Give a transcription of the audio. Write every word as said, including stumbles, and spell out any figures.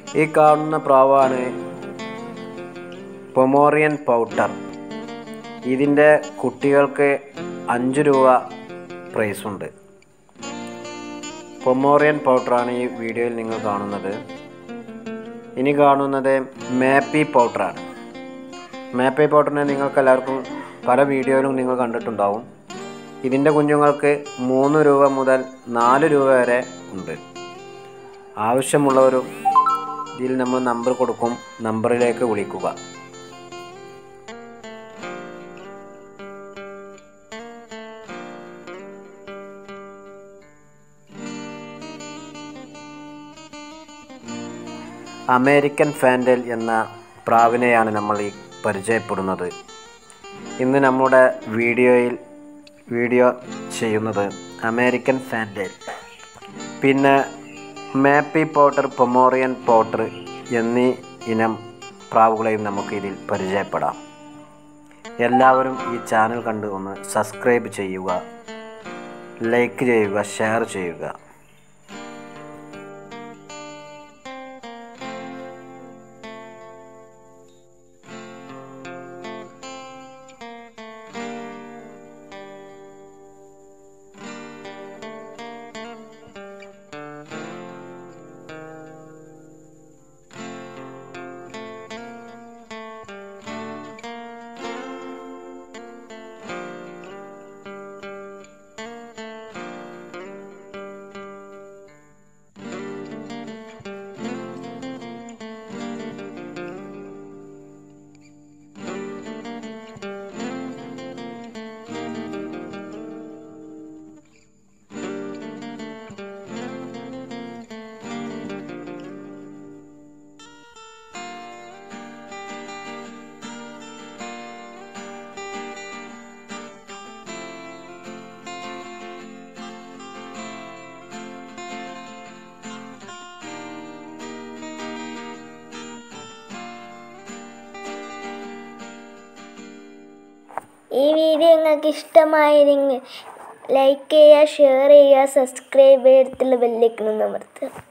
ഈ കാണുന്ന പ്രാവാണ് പൊമോറിയൻ പൗട്ടർ. ഇതിൻ്റെ കുട്ടികൾക്ക് അഞ്ച് രൂപ പ്രൈസുണ്ട്. പൊമോറിയൻ പൗട്ടറാണ് ഈ വീഡിയോയിൽ നിങ്ങൾ കാണുന്നത്. ഇനി കാണുന്നത് മേപ്പി പൗട്ടറാണ്. മേപ്പി പൗട്ടറിനെ നിങ്ങൾക്ക് എല്ലാവർക്കും പല വീഡിയോയിലും നിങ്ങൾ കണ്ടിട്ടുണ്ടാവും. ഇതിൻ്റെ കുഞ്ഞുങ്ങൾക്ക് മൂന്ന് രൂപ മുതൽ നാല് രൂപ വരെ ഉണ്ട്. ആവശ്യമുള്ളവരും ഇതിൽ നമ്മൾ നമ്പർ കൊടുക്കും, നമ്പറിലേക്ക് വിളിക്കുക. അമേരിക്കൻ ഫാൻഡൽ എന്ന പ്രാവിനെയാണ് നമ്മൾ ഈ പരിചയപ്പെടുന്നത്. ഇന്ന് നമ്മുടെ വീഡിയോയിൽ വീഡിയോ ചെയ്യുന്നത് അമേരിക്കൻ ഫാൻഡൽ, പിന്നെ മേപ്പി പൗട്ടർ, പൊമോറിയൻ പൗട്ടർ എന്നീ ഇനം പ്രാവുകളെയും നമുക്ക് ഇതിൽ പരിചയപ്പെടാം. എല്ലാവരും ഈ ചാനൽ കണ്ട് ഒന്ന് സബ്സ്ക്രൈബ് ചെയ്യുക, ലൈക്ക് ചെയ്യുക, ഷെയർ ചെയ്യുക. ഈ വീഡിയോ നിങ്ങൾക്ക് ഇഷ്ടമായിരുന്നെങ്കിൽ ലൈക്ക് ചെയ്യുക, ഷെയർ ചെയ്യുക, സബ്സ്ക്രൈബ് ചെയ്തിട്ടുള്ള ബെല്ലൈക്കൺ അമർത്തുക.